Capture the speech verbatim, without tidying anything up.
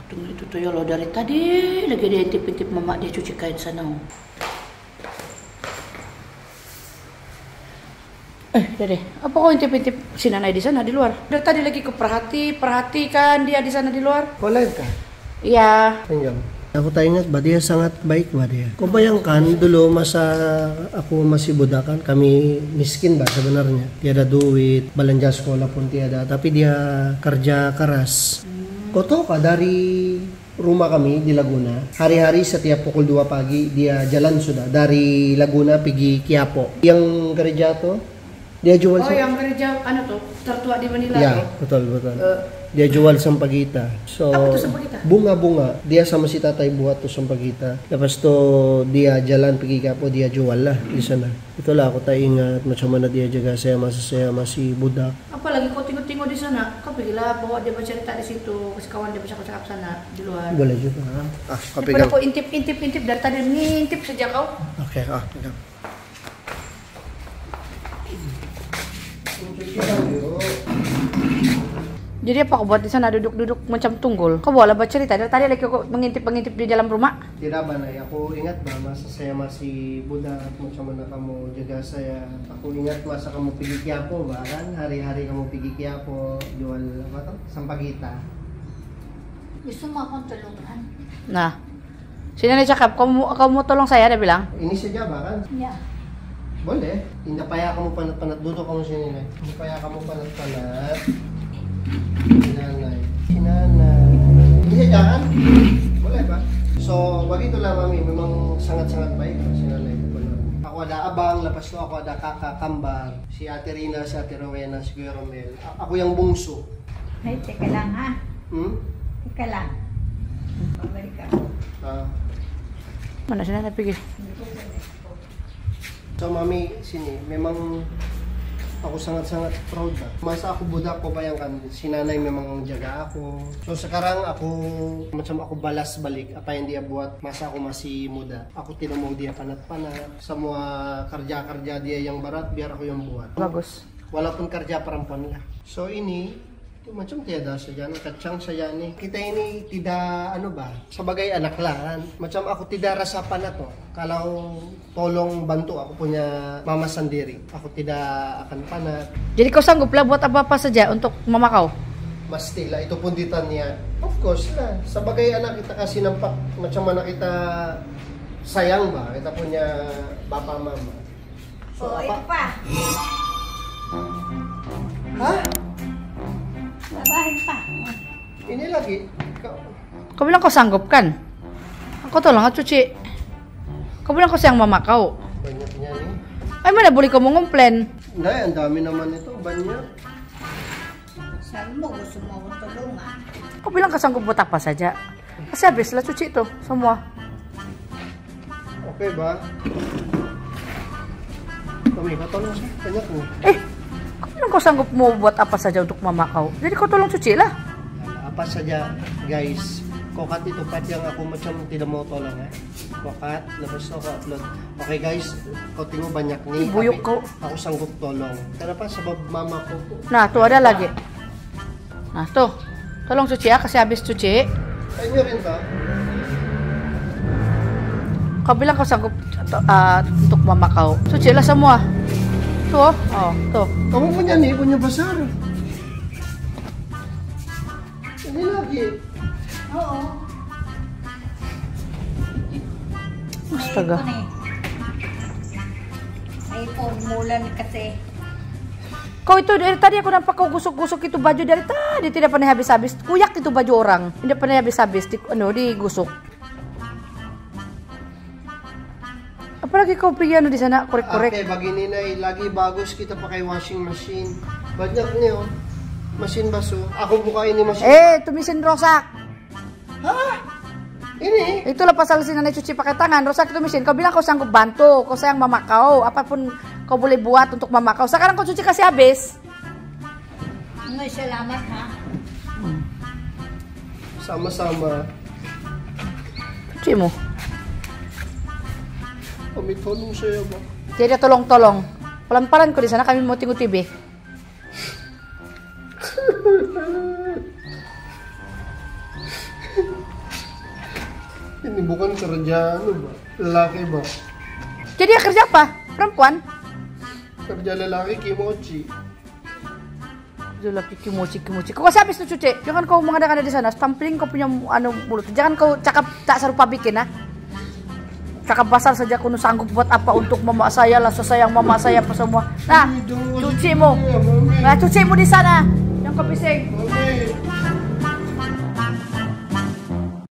Tunggu itu tuh ya lo dari tadi lagi dia intip-intip mama dia cuci kain sana. Eh, deh, apa kau intip-intip si Nanay di sana di luar? Dari tadi lagi ke perhati, perhatikan dia di sana di luar. Kau live kah? Iya. Tinggal. Aku tak ingat, bah dia sangat baik bah dia. Kau bayangkan dulu masa aku masih budak kan, kami miskin bah sebenarnya. Tiada duit, belanja sekolah pun tiada, tapi dia kerja keras. Hmm. Kau tahu kah dari rumah kami di Laguna, hari-hari setiap pukul dua pagi dia jalan sudah dari Laguna pergi Quiapo. Yang kerja tuh dia jual. Oh, yang kerja anu tuh tertua di Manila ya, tuh. betul betul. Uh, dia jual sampagita. So apa tuh sampagita? Bunga-bunga. Dia sama si tatay buat tuh sampagita. Lepas tuh dia jalan pergi Quiapo, dia jual lah di sana. Itulah aku tak ingat macam mana dia jaga saya masa saya masih budak. Apalagi kau tengok-tengok di sana, kau pergilah bawa dia bercerita di situ, kasih kawan dia bercakap-cakap sana di luar. Boleh juga. Ah, kau Daripada pegang. kau intip-intip-intip dari tadi ngintip sejak kau. Oke, okay, ah, pegang. Jadi apa kau buat di sana duduk-duduk macam tunggul? Kau boleh bercerita dari tadi lagi kau mengintip-mengintip di dalam rumah? Tidak mana ya, aku ingat bah masa saya masih budak macam mana kamu jaga saya. Aku ingat masa kamu pergi Quiapo bah kan, hari-hari kamu pergi Quiapo jual apa tuh sampagita. Gusto mo akong tulungan? Nah, sino na cakap, kamu, kamu tolong saya, dia bilang? Ini saja bah kan? Iya. Boleh. Hindi paya kamu panat-panat duduk kamu sini nih. Hindi paya kamu panat-panat. Sinanay. Sinanay. Ini saja kan? Boleh ba? So, begitulah mami, memang sangat-sangat baik si nanay. Ako ada abang, lepas itu ako ada kakak kembar. Si Ate Rina, si Ate Rowena, si Kuya Romel. A- ako yung bungso. Ay, teka lang ha. Hmm? Teka lang. Pabalik ako. Ah. Mana sila napigil? So mami, sini, memang ako sangat-sangat proud ba. Masa ako budak ko bayangkan, si nanay memang jaga ako. So sekarang ako, macam ako balas balik, apa yang dia buat masa ako masih muda. Ako tinamog dia panat-panat. Semua kerja-kerja dia yang berat, biar aku yang buat. Bagus. Walaupun kerja perempuan lah. So ini, itu macam tiada saja, kacang saja nih. Kita ini tidak, ano ba, sebagai anak lah. Macam aku tidak rasa panat to. Kalau tolong bantu aku punya mama sendiri, aku tidak akan panat. Jadi kau sanggup lah buat apa-apa saja untuk mama kau? Mesti lah, itu pun ditanya. Of course lah, sebagai anak kita kasih nampak macam mana kita sayang ba, kita punya bapak mama. So, Oh, apa? ito pa. Hah? Babahin pa. Ini lagi? Kau- Kau bilang kau sanggup kan? Aku tolong aku cuci. Kau bilang kau sayang mama kau. Banyaknya nih. Ay, mana boleh kamu ngomplain? Hindi, ang dami naman ito, banyak. Sabi mo, gusto mo akong tulungan. Kau bilang kau sanggup buat apa saja. Kasi habis lah cuci itu semua. Okay ba? Kami, patulong siya. Banyak mo. Eh, kau bilang kau sanggup mau buat apa saja untuk mama kau. Jadi kau tolong cuci lah. Apa saja, guys. Kokat itu part yang aku macam tidak mau tolong eh. Kokat, lepas itu ako upload. Okay guys, kau tengok banyak nih. Ibuyok tapi ko. Ako sanggup tolong. Kenapa? Sebab mama ko. Nah, tuh ada lagi. Nah, tuh. Tolong cuci ya, kasi habis cuci. Kaya nyo rin ba? Kau bilang kau sanggup uh, untuk mama kau. Cuci lah semua. Tuh, oh, tuh. Kamu punya nih, punya besar. Ini lagi. Oo. Astaga. May ipon eh. May formulan kasi. Kau itu dari tadi aku nampak kau gusuk-gusuk itu baju dari tadi tidak pernah habis-habis. Kuyak itu baju orang, tidak pernah habis-habis di, ano, digusuk. Apalagi kau pergi ano di sana korek-korek. Okay, begini na lagi bagus kita pakai washing machine. Banyak niyo. Mesin baso. Ako buka ini mesin. Eh, tumisin rosak. Hah? Ini? Itulah pasal si nanay cuci pakai tangan, rosak itu mesin. Kau bilang kau sanggup bantu, kau sayang mama kau, apapun kau boleh buat untuk mama kau. Sekarang kau cuci kasih habis. May salamat ha. Sama-sama. Cuci mo. Kami tulong sa'yo ba? Jadi tolong-tolong. Pelan-pelan ko di sana kami mau tengok T V. ini bukan kerja anu, Ba. Lelaki, Ba. Jadi dia kerja apa? Perempuan? Kerja lelaki kimochi. Lelaki kimochi kimochi. Kau kasih habis tuh cuci. Jangan kau mengada-ngada di sana. Stampling kau punya anu mulut. Jangan kau cakap tak serupa bikin, ah. Cakap basar saja kau sanggup buat apa untuk mama saya lah, sayang mama saya apa semua. Nah, cuci mu. Nah, cuci mu di sana. Yang kau bising. Mami.